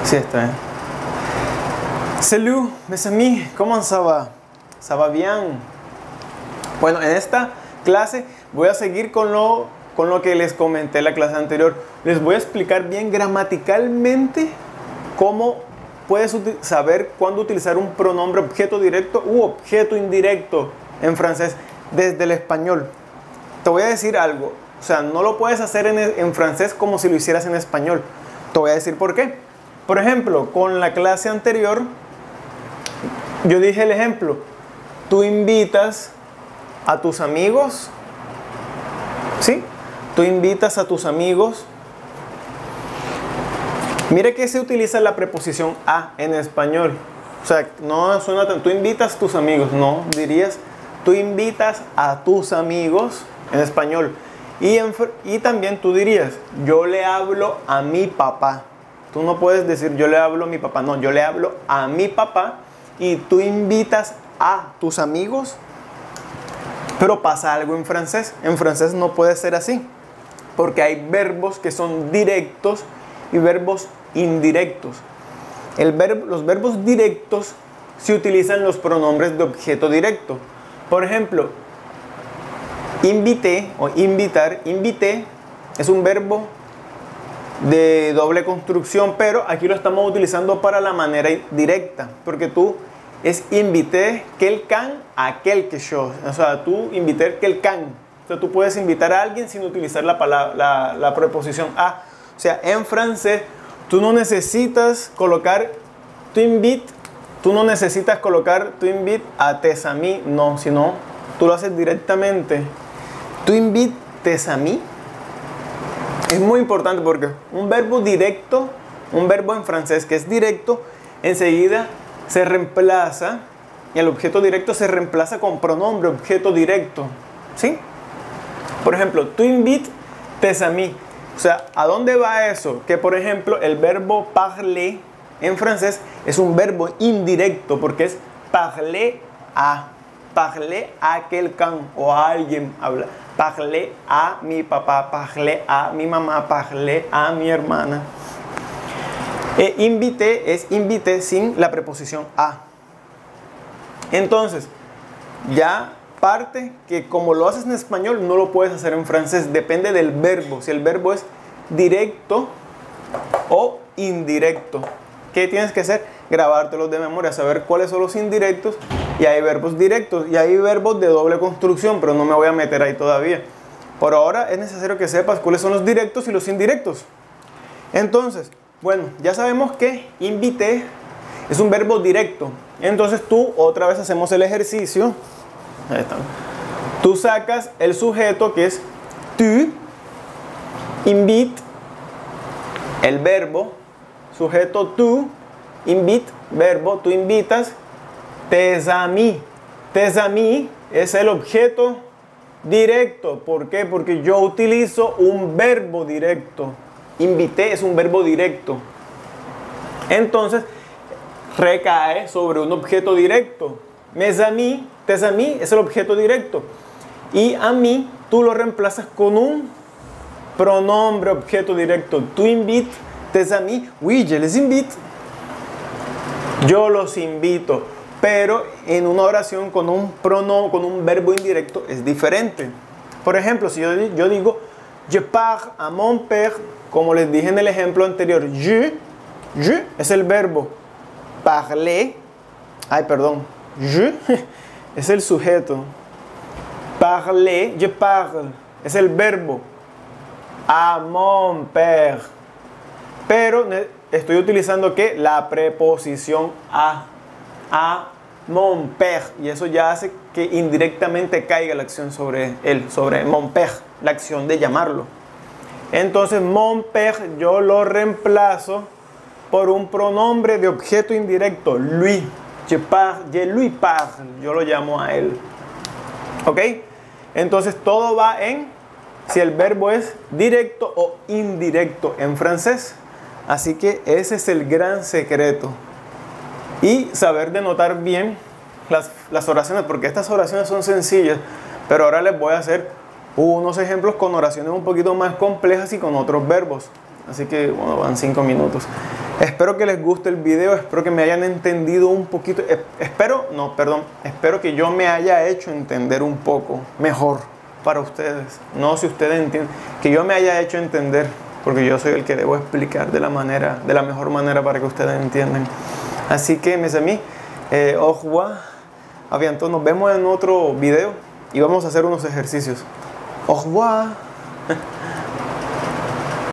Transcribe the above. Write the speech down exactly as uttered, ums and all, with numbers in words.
Sí, está bien. Salut, mes amis, ¿cómo ça va? Ça va bien. Bueno, en esta clase voy a seguir con lo, con lo que les comenté en la clase anterior. Les voy a explicar bien gramaticalmente cómo puedes saber cuándo utilizar un pronombre objeto directo u objeto indirecto en francés desde el español. Te voy a decir algo, o sea, no lo puedes hacer en, en francés como si lo hicieras en español. Te voy a decir por qué. Por ejemplo, con la clase anterior, yo dije el ejemplo, tú invitas a tus amigos, ¿sí? Tú invitas a tus amigos. Mire que se utiliza la preposición a en español. O sea, no suena tan, tú invitas a tus amigos, no, dirías, tú invitas a tus amigos en español. Y, en, y también tú dirías, yo le hablo a mi papá. Tú no puedes decir, yo le hablo a mi papá, no, yo le hablo a mi papá y tú invitas a tus amigos. Pero pasa algo en francés. En francés no puede ser así, porque hay verbos que son directos y verbos indirectos. El verbo, los verbos directos se utilizan los pronombres de objeto directo. Por ejemplo, invité o invitar, invité es un verbo de doble construcción, pero aquí lo estamos utilizando para la manera directa, porque tú es invité quelqu'un a quelque chose. O sea, tú invité quelqu'un. O sea, tú puedes invitar a alguien sin utilizar la, palabra, la, la preposición a. O sea, en francés, tú no necesitas colocar tu invite, tú no necesitas colocar tu invite a tes amis, no, sino tú lo haces directamente. Tu invite tes amis. Es muy importante porque un verbo directo, un verbo en francés que es directo, enseguida se reemplaza, y el objeto directo se reemplaza con pronombre objeto directo, ¿sí? Por ejemplo, tu invites tes amis. O sea, ¿a dónde va eso? Que por ejemplo el verbo parler en francés es un verbo indirecto porque es parler a, parler a quelqu'un o a alguien, habla. Parler a mi papá, parler a mi mamá, parler a mi hermana. E invité es invité sin la preposición a. Entonces, ya parte que como lo haces en español no lo puedes hacer en francés, depende del verbo, si el verbo es directo o indirecto. ¿Qué tienes que hacer? Grabártelos de memoria, saber cuáles son los indirectos, y hay verbos directos y hay verbos de doble construcción, pero no me voy a meter ahí todavía. Por ahora es necesario que sepas cuáles son los directos y los indirectos. Entonces, bueno, ya sabemos que invité es un verbo directo. Entonces tú, otra vez hacemos el ejercicio. Ahí está. Tú sacas el sujeto que es tu, invite, el verbo, sujeto tú, invite, verbo, tú invitas, tes amis. Tes amis es el objeto directo. ¿Por qué? Porque yo utilizo un verbo directo. Invité es un verbo directo. Entonces, recae sobre un objeto directo. Mes amis, tes amis es el objeto directo. Y a mí tú lo reemplazas con un pronombre objeto directo. Tú invites tes amis. Oui, je les invite. Yo los invito. Pero en una oración con un pronombre, con un verbo indirecto es diferente. Por ejemplo, si yo, yo digo je pars à mon père, como les dije en el ejemplo anterior, je, je es el verbo. Parler, ay perdón, je es el sujeto. Parler, je parle, es el verbo. À mon père. Pero estoy utilizando ¿qué? La preposición a. A mon père. Y eso ya hace que indirectamente caiga la acción sobre él, sobre mon père, la acción de llamarlo. Entonces, mon père yo lo reemplazo por un pronombre de objeto indirecto, lui. Je parle, je lui parle, yo lo llamo a él. ¿Ok? Entonces, todo va en si el verbo es directo o indirecto en francés. Así que ese es el gran secreto. Y saber denotar bien las, las oraciones, porque estas oraciones son sencillas, pero ahora les voy a hacer unos ejemplos con oraciones un poquito más complejas y con otros verbos. Así que, bueno, van cinco minutos. Espero que les guste el video, espero que me hayan entendido un poquito, eh, espero, no, perdón, espero que yo me haya hecho entender un poco mejor para ustedes. No si ustedes entienden, que yo me haya hecho entender, porque yo soy el que debo explicar de la manera, de la mejor manera para que ustedes entiendan. Así que, mes amis, eh, au revoir, a bientôt, nos vemos en otro video y vamos a hacer unos ejercicios. Au revoir.